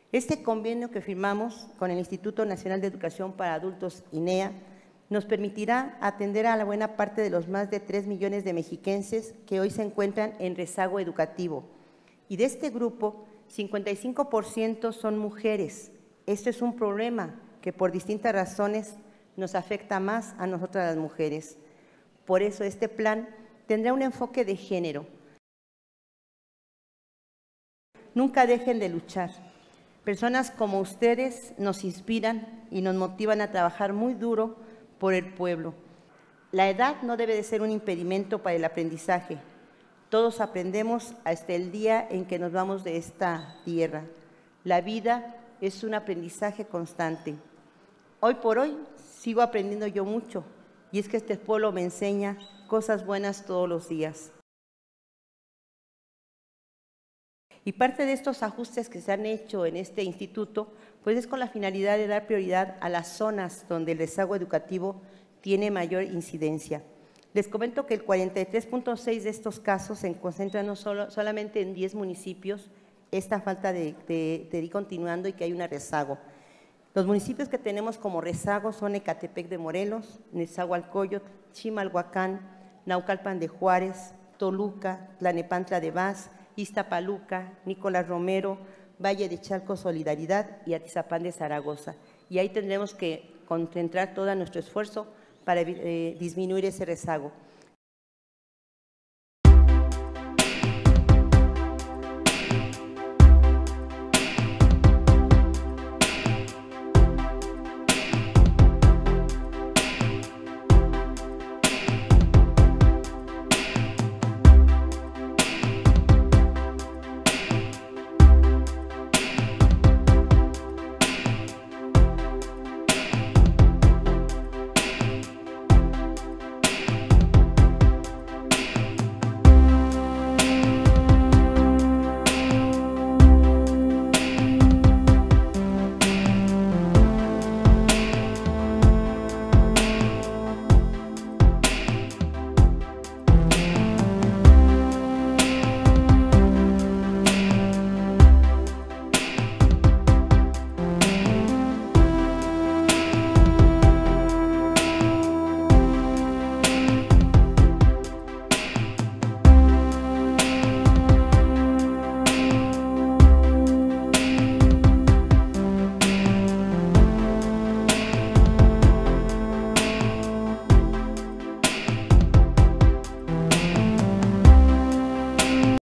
Este convenio que firmamos con el Instituto Nacional de Educación para Adultos, INEA, nos permitirá atender a la buena parte de los más de 3 millones de mexiquenses que hoy se encuentran en rezago educativo. Y de este grupo, 55% son mujeres. Este es un problema que por distintas razones nos afecta más a nosotras las mujeres. Por eso este plan tendrá un enfoque de género. Nunca dejen de luchar. Personas como ustedes nos inspiran y nos motivan a trabajar muy duro por el pueblo. La edad no debe de ser un impedimento para el aprendizaje. Todos aprendemos hasta el día en que nos vamos de esta tierra. La vida es un aprendizaje constante. Hoy por hoy sigo aprendiendo yo mucho, y es que este pueblo me enseña cosas buenas todos los días. Y parte de estos ajustes que se han hecho en este instituto, pues es con la finalidad de dar prioridad a las zonas donde el rezago educativo tiene mayor incidencia. Les comento que el 43.6% de estos casos se concentran solamente en 10 municipios, esta falta de ir continuando y que hay un rezago. Los municipios que tenemos como rezago son Ecatepec de Morelos, Nezahualcóyotl, Chimalhuacán, Naucalpan de Juárez, Toluca, Tlanepantla de Vaz, Iztapaluca, Nicolás Romero, Valle de Chalco Solidaridad y Atizapán de Zaragoza. Y ahí tendremos que concentrar todo nuestro esfuerzo para disminuir ese rezago.